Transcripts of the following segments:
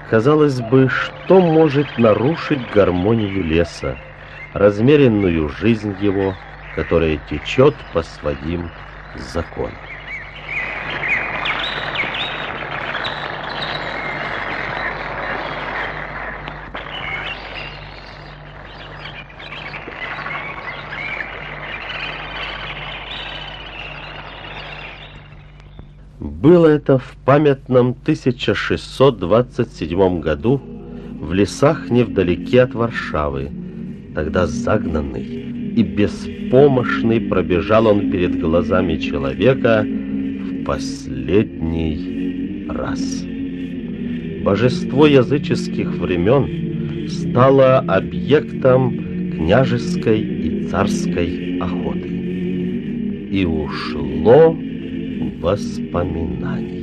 Казалось бы, что может нарушить гармонию леса, размеренную жизнь его, которая течет по своим законам? Было это в памятном 1627 году в лесах невдалеке от Варшавы. Тогда загнанный и беспомощный пробежал он перед глазами человека в последний раз. Божество языческих времен стало объектом княжеской и царской охоты. И ушло воспоминания.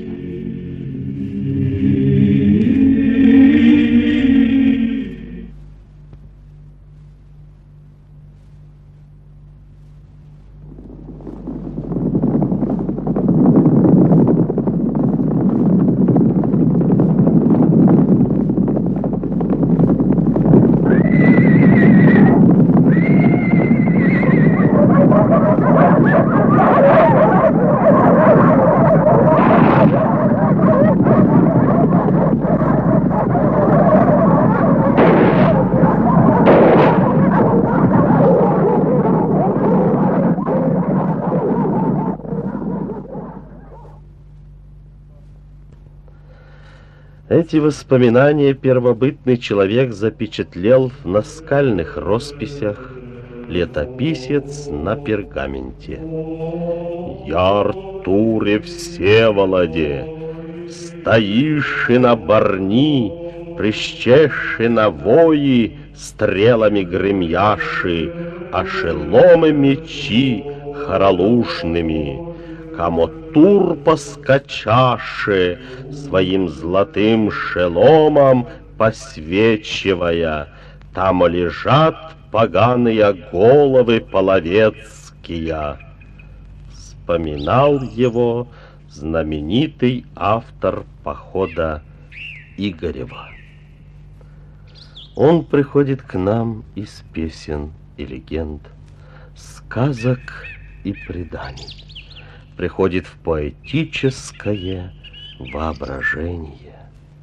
Эти воспоминания первобытный человек запечатлел в наскальных росписях, летописец на пергаменте. «Я, Артуре Всеволоде, стоишь на барни, прищеши на вои, стрелами гремяши, а шеломы мечи хоролушными, Камотур поскачаше, своим золотым шеломом посвечивая, там лежат поганые головы половецкие». Вспоминал его знаменитый автор похода Игорева. Он приходит к нам из песен и легенд, сказок и преданий. Приходит в поэтическое воображение.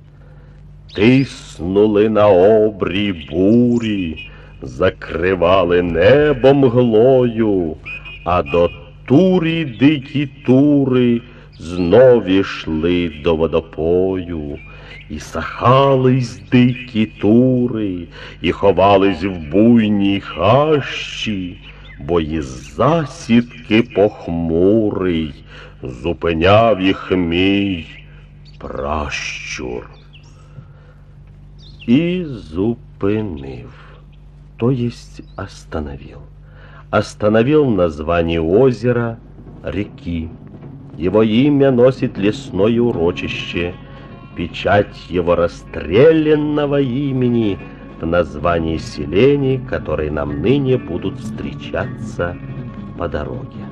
Тиснули на обрій бурі, закривали небо мглою, а до турі дикі тури знов ішли до водопою. І сахались дикі тури, і ховались в буйній хащі, бо із засідки похмурий зупиняв їх мій пращур. И зупинив, то есть остановил. Остановил в названии озера, реки. Его имя носит лесное урочище, печать его расстрелянного имени в названии селений, которые нам ныне будут встречаться по дороге.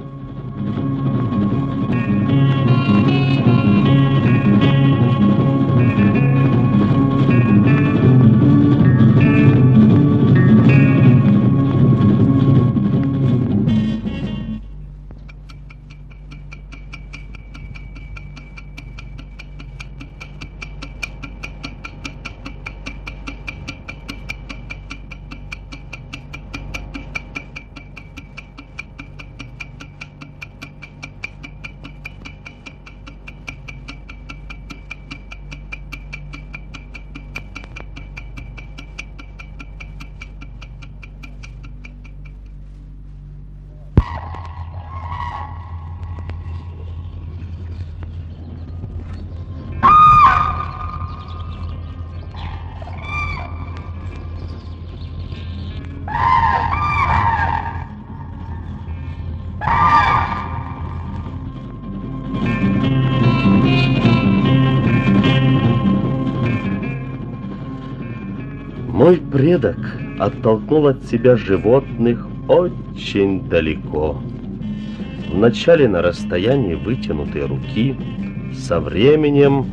Мой предок оттолкнул от себя животных очень далеко. Вначале на расстоянии вытянутой руки, со временем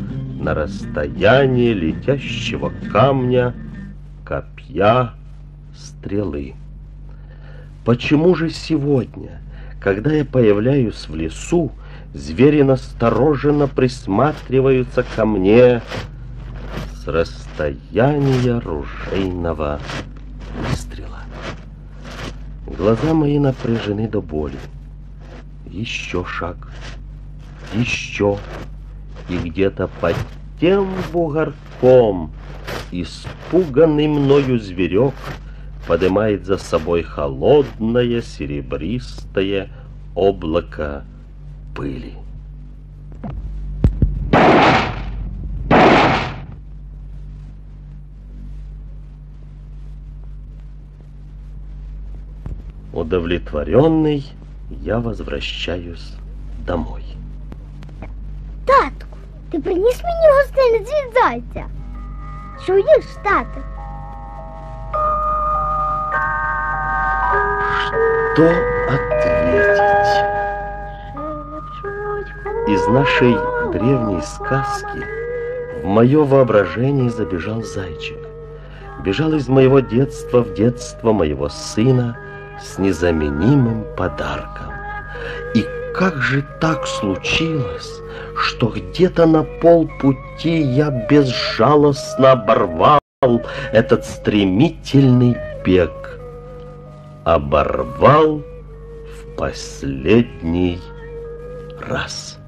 на расстоянии летящего камня, копья, стрелы. Почему же сегодня, когда я появляюсь в лесу, звери настороженно присматриваются ко мне с расстояния ружейного выстрела? Глаза мои напряжены до боли. Еще шаг, еще, и где-то под тем бугорком испуганный мною зверек поднимает за собой холодное серебристое облако пыли. Удовлетворенный, я возвращаюсь домой. Татку, ти приніс мені гостинець від зайця? Чуєш, тате? Что ответить? Из нашей древней сказки в мое воображение забежал зайчик. Бежал из моего детства в детство моего сына с незаменимым подарком. И как же так случилось, что где-то на полпути я безжалостно оборвал этот стремительный бег? Оборвал в последний раз.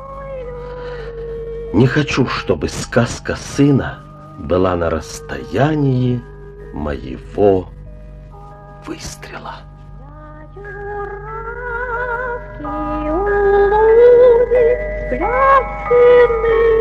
Не хочу, чтобы сказка сына была на расстоянии моего выстрела. Спрятаны